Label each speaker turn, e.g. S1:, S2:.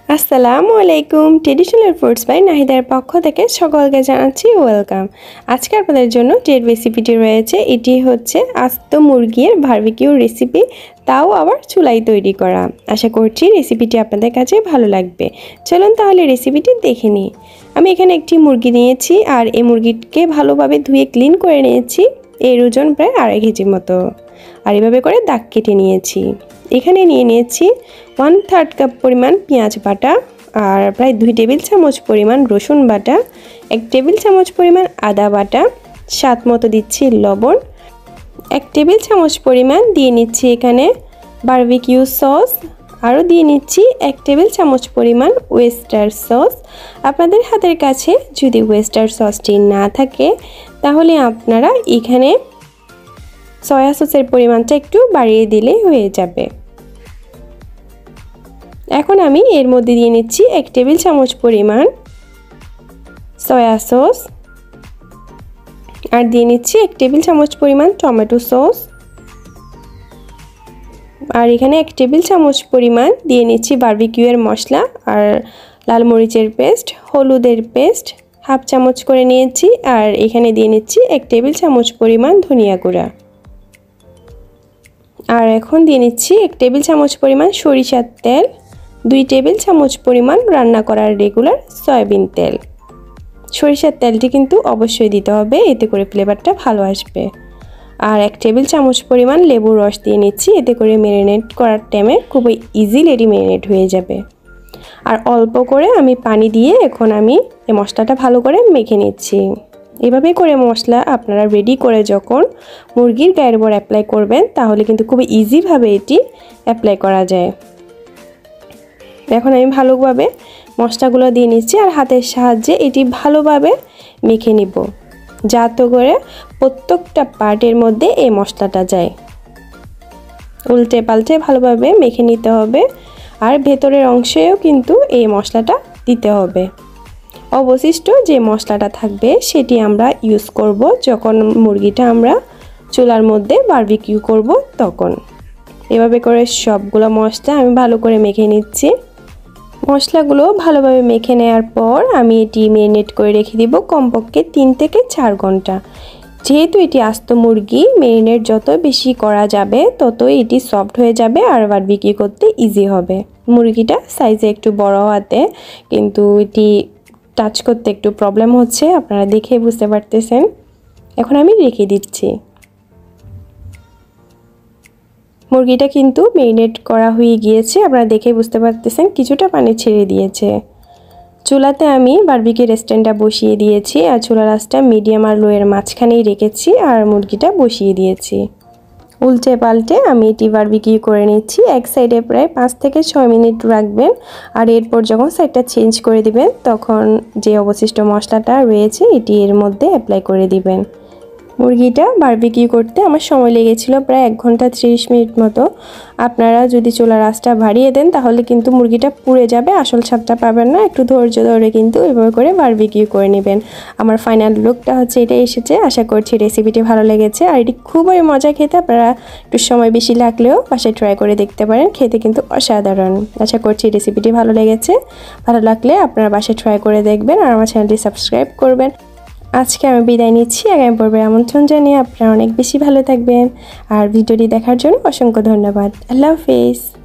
S1: আসসালামু আলাইকুম। Traditional foods by নাহিদার পক্ষ থেকে সকলকে জানাচ্ছি ওয়েলকাম। আজকে আপনাদের জন্য যে রেসিপিটি রয়েছে এটি হচ্ছে আস্ত মুরগির বারবিকিউ রেসিপি, তাও আবার চুলায় তৈরি করা। আশা করছি রেসিপিটি আপনাদের কাছে ভালো লাগবে। চলুন তাহলে রেসিপিটি দেখে নিই। আমি এখানে একটি মুরগি নিয়েছি আর এই মুরগিকে ভালোভাবে ধুয়ে ক্লিন করে নিয়েছি। এর ওজন প্রায় 2.5 কেজির মতো। আর এভাবে করে দাগ কেটে নিয়েছি। এখানে নিয়ে নিয়েছি 1/3 কাপ পরিমাণ পেঁয়াজ বাটা আর প্রায় 2 টেবিল চামচ পরিমাণ রসুন বাটা, 1 টেবিল চামচ পরিমাণ আদা বাটা, স্বাদ মতো দিচ্ছি লবণ, 1 টেবিল চামচ পরিমাণ দিয়ে নিচ্ছি এখানে বারবিকিউ সস, আরও দিয়ে নিচ্ছি 1 টেবিল চামচ পরিমাণ ওয়েস্টার সস। আপনাদের হাতের কাছে যদি ওয়েস্টার সসটি না থাকে তাহলে আপনারা এখানে সয়া সসের পরিমাণটা একটু বাড়িয়ে দিলে হয়ে যাবে। এখন আমি এর মধ্যে দিয়ে নিচ্ছি 1 টেবিল চামচ পরিমাণ সয়া সস আর দিয়ে নিচ্ছি 1 টেবিল চামচ পরিমাণ টমেটো সস, আর এখানে 1 টেবিল চামচ পরিমাণ দিয়ে নিচ্ছি বারবিকিউয়ের মশলা আর লাল মরিচের পেস্ট, হলুদের পেস্ট হাফ চামচ করে নিয়েছি, আর এখানে দিয়ে নিচ্ছি 1 টেবিল চামচ পরিমাণ ধনিয়া গুঁড়া, আর এখন দিয়ে নিচ্ছি 1 টেবিল চামচ পরিমাণ সরিষার তেল, 2 টেবিল চামচ পরিমাণ রান্না করার রেগুলার সয়াবিন তেল। সরিষার তেলটি কিন্তু অবশ্যই দিতে হবে, এতে করে ফ্লেভারটা ভালো আসবে। আর 1 টেবিল চামচ পরিমাণ লেবুর রস দিয়ে নিচ্ছি, এতে করে ম্যারিনেট করার টাইমে খুবই ইজিলি ম্যারিনেট হয়ে যাবে। আর অল্প করে আমি পানি দিয়ে এখন আমি এই মশলাটা ভালো করে মেখে নিচ্ছি। এভাবে করে মশলা আপনারা রেডি করে যখন মুরগির গায়ের উপর অ্যাপ্লাই করবেন তাহলে কিন্তু খুবই ইজিভাবে এটি অ্যাপ্লাই করা যায়। এখন আমি ভালোভাবে মশলাগুলো দিয়ে নিচ্ছি আর হাতের সাহায্যে এটি ভালোভাবে মেখে নিব, যাতে করে প্রত্যেকটা পার্টের মধ্যে এই মশলাটা যায়। উল্টে পাল্টে ভালোভাবে মেখে নিতে হবে, আর ভেতরের অংশেও কিন্তু এই মশলাটা দিতে হবে। অবশিষ্ট যে মশলাটা থাকবে সেটি আমরা ইউজ করব যখন মুরগিটা আমরা চুলার মধ্যে বারবিকিউ করব তখন। এভাবে করে সবগুলো মশলা আমি ভালো করে মেখে নিচ্ছি। মশলাগুলো ভালোভাবে মেখে নেওয়ার পর আমি এটি ম্যারিনেট করে রেখে দিব কমপক্ষে 3 থেকে 4 ঘন্টা। যেহেতু এটি আস্ত মুরগি, ম্যারিনেট যত বেশি করা যাবে ততই এটি সফট হয়ে যাবে আর বারবিকিউ করতে ইজি হবে। মুরগিটা সাইজে একটু বড় হওয়াতে কিন্তু এটি টাচ করতে একটু প্রবলেম হচ্ছে, আপনারা দেখে বুঝতে পারতেছেন। এখন আমি রেখে দিচ্ছি। মুরগিটা কিন্তু ম্যারিনেট করা হয়ে গিয়েছে, আপনারা দেখে বুঝতে পারতেছেন কিছুটা পানি ছেড়ে দিয়েছে। চুলাতে আমি বারবিকিউ স্ট্যান্ডটা বসিয়ে দিয়েছি আর চুলার আঁচটা মিডিয়াম আর লোয়ের মাঝখানেই রেখেছি আর মুরগিটা বসিয়ে দিয়েছি। উল্টে পাল্টে আমি এটি বারবিকিউ করে নিচ্ছি। এক সাইডে প্রায় 5 থেকে 6 মিনিট রাখবেন, আর এরপর যখন সাইডটা চেঞ্জ করে দিবেন তখন যে অবশিষ্ট মশলাটা রয়েছে এটি এর মধ্যে অ্যাপ্লাই করে দিবেন। মুরগিটা বারবিকিউ করতে আমার সময় লেগেছিল প্রায় 1 ঘন্টা 30 মিনিট মতো। আপনারা যদি চুলার আঁচটা বাড়িয়ে দেন তাহলে কিন্তু মুরগিটা পুড়ে যাবে, আসল স্বাদটা পাবেন না। একটু ধৈর্য ধরে কিন্তু এভাবে করে বারবিকিউ করে নেবেন। আমার ফাইনাল লুকটা হচ্ছে এটাই এসেছে। আশা করছি রেসিপিটি ভালো লেগেছে, আর এটি খুবই মজা খেতে। আপনারা একটু সময় বেশি লাগলেও বাসায় ট্রাই করে দেখতে পারেন, খেতে কিন্তু অসাধারণ। আশা করছি রেসিপিটি ভালো লেগেছে। ভালো লাগলে আপনারা বাসায় ট্রাই করে দেখবেন আর আমার চ্যানেলটি সাবস্ক্রাইব করবেন। আজকে আমি বিদায় নিচ্ছি। আগামী পর্বে আমন্ত্রণ জানিয়ে আপনারা অনেক বেশি ভালো থাকবেন, আর ভিডিওটি দেখার জন্য অসংখ্য ধন্যবাদ। আল্লাহ হাফেজ।